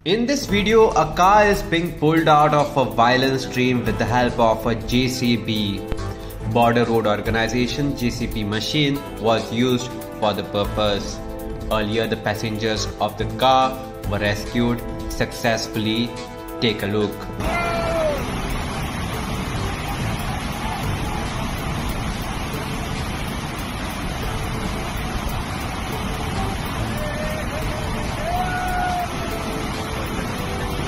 In this video, a car is being pulled out of a violent stream with the help of a JCB. Border Road Organization JCB machine was used for the purpose. Earlier, the passengers of the car were rescued successfully. Take a look.